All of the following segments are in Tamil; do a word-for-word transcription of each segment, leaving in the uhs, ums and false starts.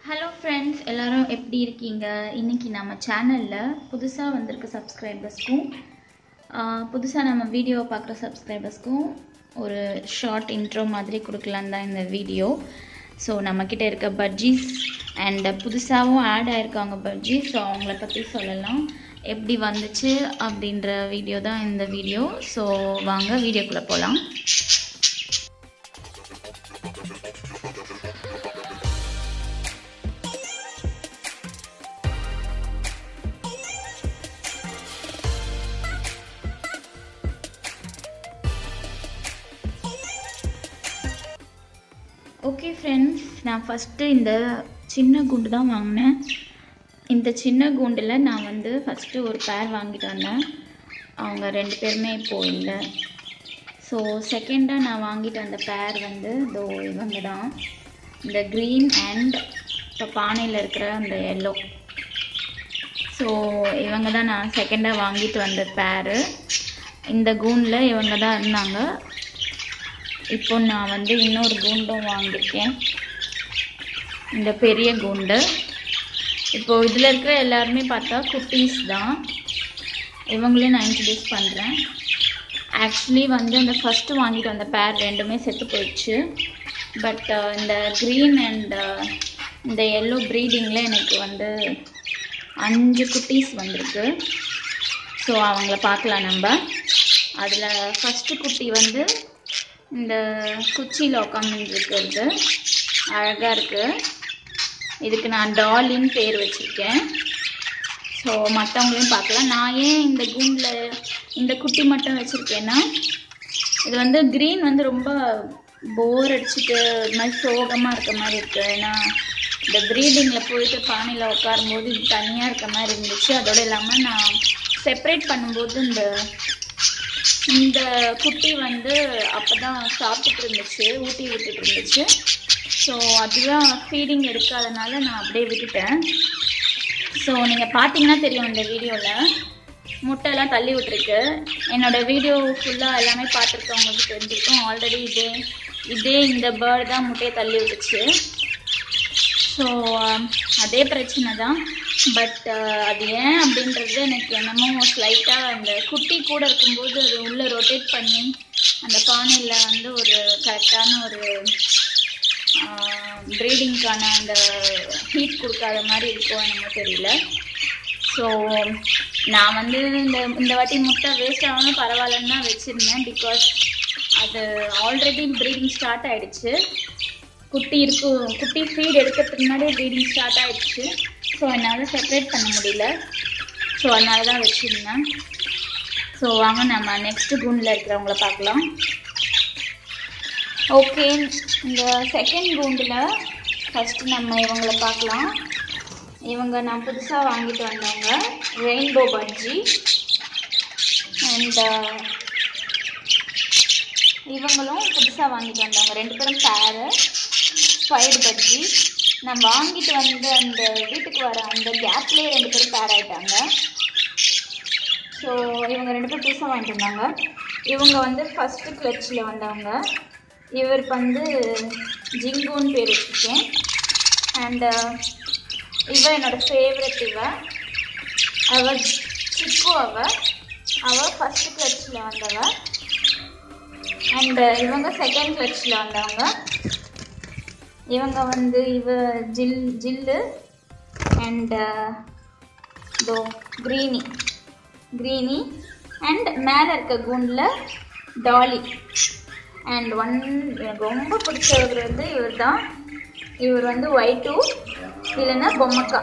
Hello friends, எல்லாரும் எப்படி இருக்கீங்க? இன்னைக்கு நம்ம சேனல்ல புதுசா வந்திருக்க சப்ஸ்கிரைபர்ஸ்க்கும் புதுசா நம்ம வீடியோ பார்க்குற சப்ஸ்கிரைபர்ஸ்க்கும் ஒரு ஷார்ட் இன்ட்ரோ மாதிரி கொடுக்கலாம் தான் இந்த வீடியோ. ஸோ நம்மக்கிட்ட இருக்க budgies அண்ட் புதுசாகவும் ஆட் ஆயிருக்காங்க budgies. ஸோ அவங்கள பற்றி சொல்லலாம், எப்படி வந்துச்சு அப்படின்ற வீடியோ தான் இந்த வீடியோ. ஸோ வாங்க வீடியோக்குள்ளே போகலாம். ஓகே ஃப்ரெண்ட்ஸ், நான் ஃபஸ்ட்டு இந்த சின்ன குண்டு தான் வாங்கினேன். இந்த சின்ன குண்டில் நான் வந்து ஃபஸ்ட்டு ஒரு பேர் வாங்கிட்டு வந்தேன். அவங்க ரெண்டு பேருமே இப்போது இல்லை. ஸோ செகண்டாக நான் வாங்கிட்டு வந்த பேர் வந்து இதோ இவங்க தான், இந்த க்ரீன் அண்ட் இப்போ பானையில் இருக்கிற அந்த எல்லோ. ஸோ இவங்க தான் நான் செகண்டாக வாங்கிட்டு வந்த பேரு. இந்த கூண்டில் இவங்க தான் இருந்தாங்க. இப்போ நான் வந்து இன்னொரு கூண்டும் வாங்கியிருக்கேன், இந்த பெரிய கூண்டு. இப்போது இதில் இருக்கிற எல்லாருமே பார்த்தா குட்டீஸ் தான். இவங்களையும் நான் இன்ட்ரடியூஸ் பண்ணுறேன். ஆக்சுவலி வந்து அந்த ஃபஸ்ட்டு வாங்கிட்டு வந்த பேர் ரெண்டுமே செத்து போயிடுச்சு. பட் இந்த க்ரீன் அண்ட் இந்த எல்லோ ப்ரீடிங்கில் எனக்கு வந்து அஞ்சு குட்டீஸ் வந்திருக்கு. ஸோ அவங்கள பார்க்கலாம் நம்ம. அதில் ஃபஸ்ட்டு குட்டி வந்து இந்த குச்சியில் உட்காந்துருக்கிறது அழகாக இருக்குது. இதுக்கு நான் டாலின்னு பேர் வச்சுருக்கேன். ஸோ மற்றவங்களையும் பார்க்கலாம். நான் ஏன் இந்த கூண்டில் இந்த குட்டி மட்டும் வச்சுருக்கேன்னா, இது வந்து க்ரீன் வந்து ரொம்ப போர் அடிச்சுட்டு இது மாதிரி சோகமாக இருக்க மாதிரி இருக்குது. ஏன்னா இந்த ப்ரீடிங்கில் போயிட்டு பானையில் உட்காரும்போது இது தனியாக இருக்க மாதிரி இருந்துச்சு. அதோடு இல்லாமல் நான் செப்பரேட் பண்ணும்போது இந்த இந்த குட்டி வந்து அப்போ தான் சாப்பிட்டுட்டு இருந்துச்சு, ஊட்டி விட்டுட்டு இருந்துச்சு. ஸோ அதுதான் ஃபீடிங் எடுக்காதனால நான் அப்படியே விட்டுட்டேன். ஸோ நீங்கள் பார்த்தீங்கன்னா தெரியும், இந்த வீடியோவில் முட்டையெல்லாம் தள்ளி விட்டுருக்கு. என்னோடய வீடியோ ஃபுல்லாக எல்லாமே பார்த்துருக்கவங்களுக்கு தெரிஞ்சிருக்கும். ஆல்ரெடி இதே இதே இந்த பேர்டு தான் முட்டையை தள்ளி விட்டுச்சு. ஸோ அதே பிரச்சனை தான். பட் அது ஏன் அப்படின்றது எனக்கு என்னமோ ஸ்லைட்டாக அந்த குட்டி கூட இருக்கும்போது அது உள்ளே ரொட்டேட் பண்ணி அந்த பானையில் வந்து ஒரு கரெக்டான ஒரு ப்ரீடிங்க்கான அந்த ஹீட் கொடுக்காத மாதிரி இருக்கும், என்னமோ தெரியல. ஸோ நான் வந்து இந்த இந்த வாட்டி முட்டை வேஸ்ட் ஆகாமல் பரவாயில்லன்னு தான் வச்சுருந்தேன். பிகாஸ் அது ஆல்ரெடி ப்ரீடிங் ஸ்டார்ட் ஆகிடுச்சு. குட்டி இருக்கும், குட்டி ஃபீட் எடுக்கிறதுக்கு முன்னாடியே ப்ரீடிங் ஸ்டார்ட் ஆகிடுச்சு. ஸோ என்னால் செப்பரேட் பண்ண முடியல. ஸோ அதனால தான் வச்சுருந்தேன். ஸோ வாங்க நம்ம நெக்ஸ்ட்டு கூண்டில் இருக்கிறவங்கள பார்க்கலாம். ஓகே, இந்த செகண்ட் கூண்டில் ஃபஸ்ட்டு நம்ம இவங்கள பார்க்கலாம். இவங்க நான் புதுசாக வாங்கிட்டு வந்தவங்க ரெயின்போ பட்ஜி. அண்ட் இவங்களும் புதுசாக வாங்கிட்டு வந்தவங்க, ரெண்டு பேரும் பேரு ஃபைடு பட்ஜி. நான் வாங்கிட்டு வந்து அந்த வீட்டுக்கு வர அந்த கேப்லேயே ரெண்டு பேரும் பேர் ஆகிட்டாங்க. ஸோ இவங்க ரெண்டு பேரும் புதுசாக வாங்கிட்டு வந்தாங்க. இவங்க வந்து ஃபஸ்ட்டு கிளச்சில் வந்தவங்க. இவருக்கு வந்து ஜிங்குன்னு பேர் வச்சுருக்கேன். அண்டு இவ என்னோடய ஃபேவரட். இவ அவ சிக்கு. அவ அவ ஃபஸ்ட்டு கிளச்சில் வந்தவ. அண்டு இவங்க செகண்ட் கிளச்சில் வந்தவங்க. இவங்க வந்து இவ ஜில் ஜில்லு அண்ட் தோ க்ரீனி க்ரீனி அண்ட் மேலே இருக்க கூண்டில் டாலி. அண்ட் ஒன் எனக்கு ரொம்ப பிடிச்சவர் வந்து இவர் தான். இவர் வந்து ஒயிட்டு, இல்லைன்னா பொம்மக்கா.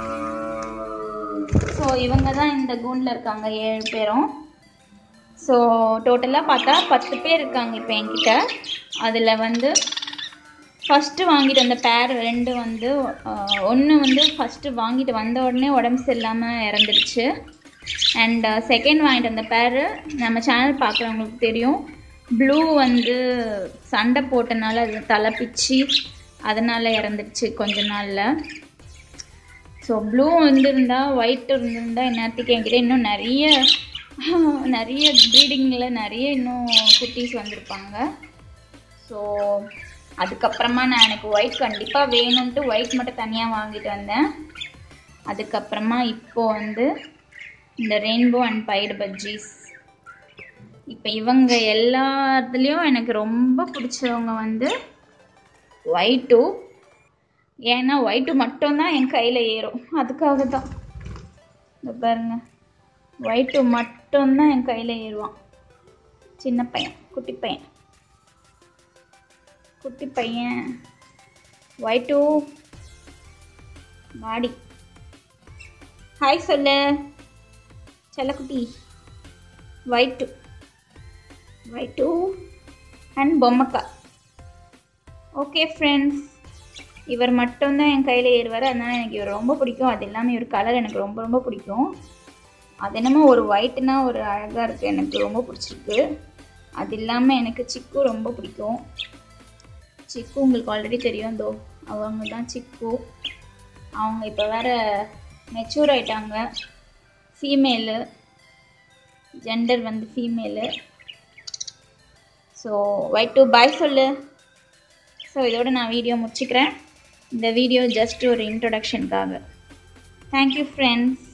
ஸோ இவங்க தான் இந்த கூண்டில் இருக்காங்க, ஏழு பேரும். ஸோ டோட்டலாக பார்த்தா பத்து பேர் இருக்காங்க இப்போ என்கிட்ட. அதில் வந்து ஃபஸ்ட்டு வாங்கிட்டு வந்த பேர் ரெண்டு வந்து ஒன்று வந்து ஃபஸ்ட்டு வாங்கிட்டு வந்த உடனே உடம்பு சரியில்லாமல் இறந்துடுச்சு. அண்ட் செகண்ட் வாங்கிட்டு வந்த பேர் நம்ம சேனல் பார்க்குறவங்களுக்கு தெரியும், ப்ளூ வந்து சண்டை போட்டனால அது தலை பிச்சு அதனால் இறந்துடுச்சு கொஞ்ச நாளில். ஸோ ப்ளூ வந்துருந்தால் ஒயிட் இருந்திருந்தால் என்னத்துக்கு என்கிட்ட இன்னும் நிறைய நிறைய ப்ரீடிங்கில் நிறைய இன்னும் குட்டீஸ் வந்திருப்பாங்க. ஸோ அதுக்கப்புறமா நான் எனக்கு ஒயிட் கண்டிப்பாக வேணும்ன்ட்டு ஒயிட் மட்டும் தனியாக வாங்கிட்டு வந்தேன். அதுக்கப்புறமா இப்போது வந்து இந்த ரெயின்போ அண்ட் பைடு பஜ்ஜீஸ். இப்போ இவங்க எல்லாத்துலேயும் எனக்கு ரொம்ப பிடிச்சவங்க வந்து ஒயிட்டு. ஏன்னா ஒயிட்டு மட்டும்தான் என் கையில் ஏறும், அதுக்காக தான். இந்த பாருங்க, ஒயிட்டு மட்டும்தான் என் கையில் ஏறுவான். சின்ன பையன், குட்டி பையன், குட்டி பையன் ஒயிட்டு பாடி. ஹாய் சொல்லு செல்லக்குட்டி. ஒயிட்டு ஒயிட்டு அண்ட் பொம்மக்கா. ஓகே ஃப்ரெண்ட்ஸ், இவர் மட்டும்தான் என் கையில் ஏறுவார், அதனால் எனக்கு இவர் ரொம்ப பிடிக்கும். அது இல்லாமல் இவர் கலர் எனக்கு ரொம்ப ரொம்ப பிடிக்கும். அது என்னமோ ஒரு ஒயிட்னா ஒரு அழகாக இருக்குது, எனக்கு ரொம்ப பிடிச்சிருக்கு. அது இல்லாமல் எனக்கு சிக்கு ரொம்ப பிடிக்கும். சிக்கு உங்களுக்கு ஆல்ரெடி தெரியும், தோ அவங்க தான் சிக்கு. அவங்க இப்போ வேறு மெச்சூர் ஆகிட்டாங்க, ஃபீமேலு, ஜெண்டர் வந்து female. So white to bye சொல்லு. ஸோ இதோட நான் வீடியோ முடிச்சுக்கிறேன். இந்த வீடியோ ஜஸ்ட் ஒரு இன்ட்ரொடக்ஷனுக்காக. Thank you friends.